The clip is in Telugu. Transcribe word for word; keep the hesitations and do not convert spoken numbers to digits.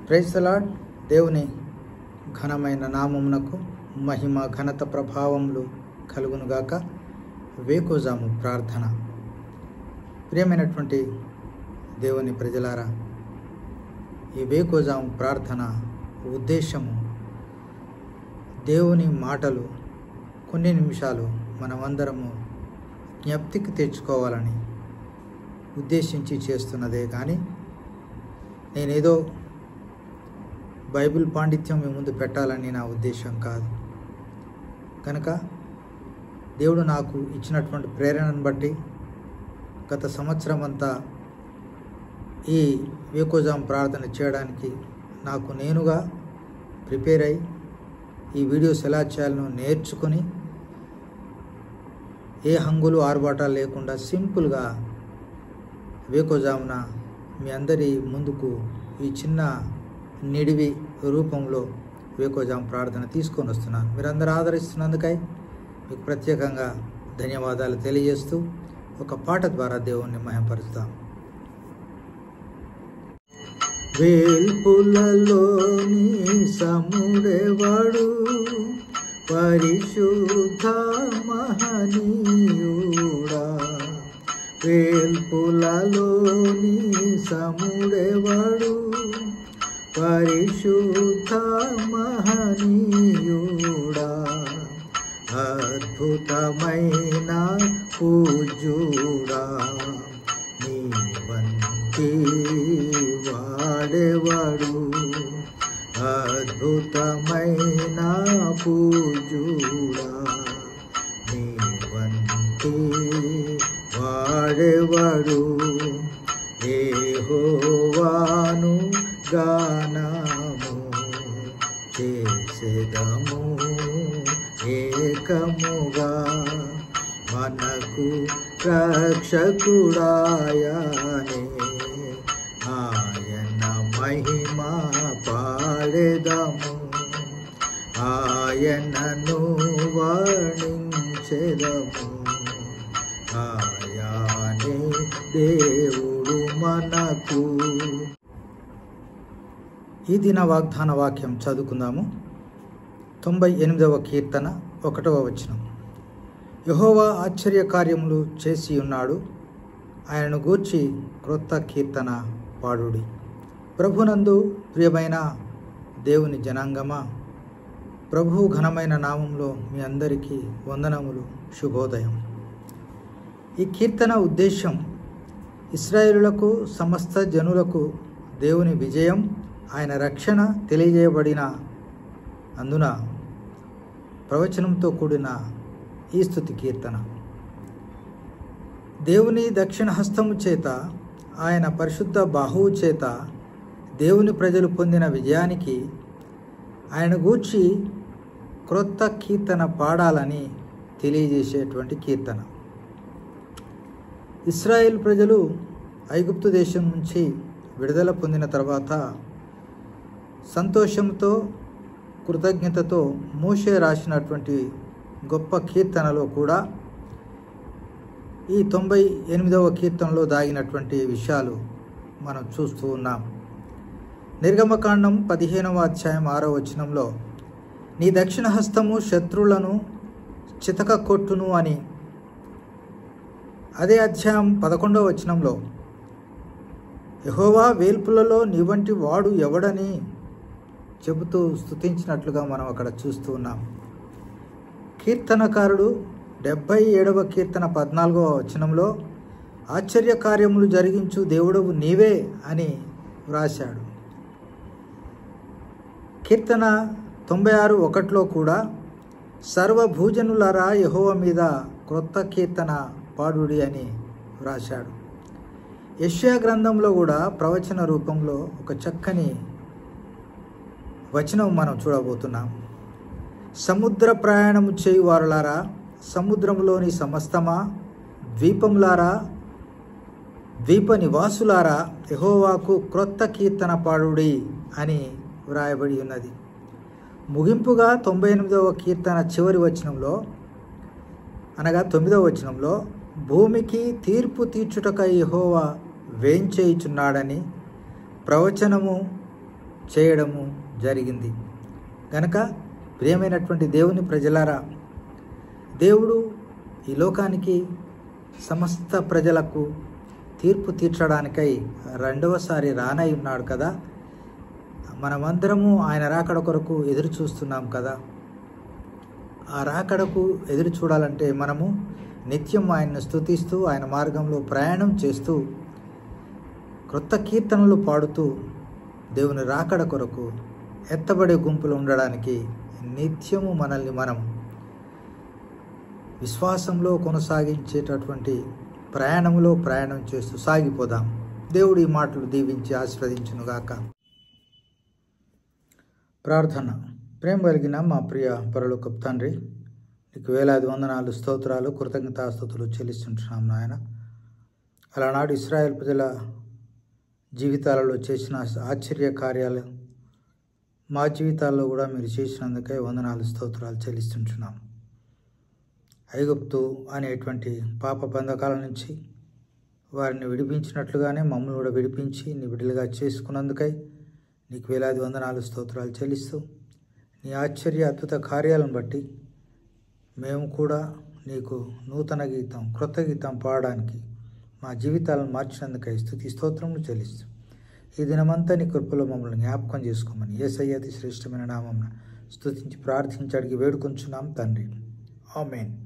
Praise the lord. దేవుని ఘనమైన నామమునకు మహిమ ఘనత ప్రభావములు కలుగునుగాక. వేకుజాము ప్రార్థన. ప్రియమైనటువంటి దేవుని ప్రజలారా, ఈ వేకుజాము ప్రార్థన ఉద్దేశము దేవుని మాటలు కొన్ని నిమిషాలు మనమందరము జ్ఞప్తికి తెచ్చుకోవాలని ఉద్దేశించి చేస్తున్నదే కానీ నేనేదో బైబిల్ పాండిత్యం మీ ముందు పెట్టాలని నా ఉద్దేశం కాదు. కనుక దేవుడు నాకు ఇచ్చినటువంటి ప్రేరణను బట్టి గత సంవత్సరం అంతా ఈ వేకుజాం ప్రార్థన చేయడానికి నాకు నేనుగా ప్రిపేర్ అయి ఈ వీడియోస్ ఎలా చేయాలనో నేర్చుకుని ఏ హంగులు ఆర్భాటాలు లేకుండా సింపుల్గా వేకుజామున మీ అందరి ముందుకు ఈ చిన్న నిడివి రూపంలో వేకుజాం ప్రార్థన తీసుకొని వస్తున్నాను. మీరందరూ ఆదరిస్తున్నందుకై మీకు ప్రత్యేకంగా ధన్యవాదాలు తెలియజేస్తూ ఒక పాట ద్వారా దేవుణ్ణి మహిమపరుస్తాం. వేల్పులలోని సముడేవాడు పరిశుద్ధ మహనీయుడా, వేల్పులలోని సముడేవాడు పరిశుద్ధ మహనీయుడా, అద్భుతమైన పూజ్యుడా, నీ వంటి వాడేవాడు, అద్భుతమైన పూజ్యుడా, నీ వంటి వాడేవాడు, యెహోవాను గానము చేసేదము ఏకముగా, మనకు రక్షకుడాయనే ఆయన మహిమ పాడేదము, ఆయనను వర్ణించెదము, ఆయనే దేవుడు మనకు. ఈ దిన వాగ్దాన వాక్యం చదువుకుందాము. తొంభై ఎనిమిదవ కీర్తన ఒకటవ వచనం. యెహోవా ఆశ్చర్య కార్యములు చేసి ఉన్నాడు, ఆయనను గూర్చి క్రొత్త కీర్తన పాడుడి. ప్రభునందు ప్రియమైన దేవుని జనాంగమా, ప్రభు ఘనమైన నామంలో మీ అందరికీ వందనములు, శుభోదయం. ఈ కీర్తన ఉద్దేశం ఇశ్రాయేలులకు సమస్త జనులకు దేవుని విజయం, ఆయన రక్షణ తెలియజేయబడిన అందున ప్రవచనంతో కూడిన ఈ స్తుతి కీర్తన. దేవుని దక్షిణ హస్తము చేత, ఆయన పరిశుద్ధ బాహువు చేత దేవుని ప్రజలు పొందిన విజయానికి ఆయన గూర్చి క్రొత్త కీర్తన పాడాలని తెలియజేసేటువంటి కీర్తన. ఇశ్రాయేల్ ప్రజలు ఐగుప్తు దేశం నుంచి విడుదల పొందిన తర్వాత సంతోషంతో కృతజ్ఞతతో మోషే రాసినటువంటి గొప్ప కీర్తనలో కూడా ఈ తొంభై ఎనిమిదవ కీర్తనలో దాగినటువంటి విషయాలు మనం చూస్తూ ఉన్నాం. నిర్గమకాండం పదిహేనవ అధ్యాయం ఆరో వచనంలో నీ దక్షిణ హస్తము శత్రువులను చితక కొట్టును అని, అదే అధ్యాయం పదకొండవ వచనంలో యెహోవా వేల్పులలో నీ వంటి వాడు ఎవడని చెబుతూ స్తుతించినట్లుగా మనం అక్కడ చూస్తూ ఉన్నాం. కీర్తనకారుడు డెబ్భై ఏడవ కీర్తన పద్నాలుగవ వచనంలో ఆశ్చర్య కార్యములు జరిగించు దేవుడవు నీవే అని వ్రాశాడు. కీర్తన తొంభై ఆరు ఒకటిలో కూడా సర్వభూజనులారా యెహోవా మీద క్రొత్త కీర్తన పాడుడి అని వ్రాశాడు. యెషయా గ్రంథంలో కూడా ప్రవచన రూపంలో ఒక చక్కని వచనం మనం చూడబోతున్నాం. సముద్ర ప్రయాణము చేయువారులారా, సముద్రంలోని సమస్తమా, ద్వీపములారా, ద్వీప నివాసులారా, యెహోవాకు క్రొత్త కీర్తన పాడుడి అని వ్రాయబడి ఉన్నది. ముగింపుగా తొంభై ఎనిమిదవ కీర్తన చివరి వచనంలో అనగా తొమ్మిదవ వచనంలో భూమికి తీర్పు తీర్చుటకై యెహోవా వేంచేయుచున్నాడని ప్రవచనము చేయడము జరిగింది. గనక ప్రియమైనటువంటి దేవుని ప్రజలారా, దేవుడు ఈ లోకానికి సమస్త ప్రజలకు తీర్పు తీర్చడానికై రెండవసారి రానై ఉన్నాడు కదా. మనమందరము ఆయన రాకడ కొరకు ఎదురు చూస్తున్నాం కదా. ఆ రాకడకు ఎదురు చూడాలంటే మనము నిత్యం ఆయన్ను స్తుతిస్తూ ఆయన మార్గంలో ప్రయాణం చేస్తూ క్రొత్త కీర్తనలు పాడుతూ దేవుని రాకడ కొరకు ఎత్తబడే గుంపులు ఉండడానికి నిత్యము మనల్ని మనం విశ్వాసంలో కొనసాగించేటటువంటి ప్రయాణంలో ప్రయాణం చేస్తూ సాగిపోదాం. దేవుడు ఈ మాటలు దీవించి ఆశీర్వదించునుగాక. ప్రార్థన. ప్రేమ కలిగిన మా ప్రియ పరలోకపు తండ్రి, నీకు వేలాది వందనాలు, స్తోత్రాలు, కృతజ్ఞతాస్తుతులు చెల్లిస్తుంటున్నాం నాయన. అలానాడు ఇశ్రాయేల్ ప్రజల జీవితాలలో చేసిన ఆశ్చర్య కార్యాలు మా జీవితాల్లో కూడా మీరు చేసినందుకై వందనాలు, స్తోత్రాలు చెల్లిస్తుంటున్నాం. ఐగుప్తు అనేటువంటి పాప బంధకాల నుంచి వారిని విడిపించినట్లుగానే మమ్మల్ని కూడా విడిపించి నీ విడుదలగా చేసుకున్నందుకై నీకు వేలాది వందనాలు, స్తోత్రాలు చెల్లిస్తూ నీ ఆశ్చర్య అద్భుత కార్యాలను బట్టి మేము కూడా నీకు నూతన గీతం, క్రొత్త గీతం పాడడానికి మా జీవితాలను మార్చినందుకై స్తుతి స్తోత్రములు చెల్లిస్తూ ఈ దినమంతా నీ కృపలో మమ్మల్ని జ్ఞాపకం చేసుకోమని యేసయ్య అతి శ్రేష్టమైన నామమున స్తుతించి ప్రార్థించి అడిగి వేడుకొంచున్నాం తండ్రి. ఆమేన్.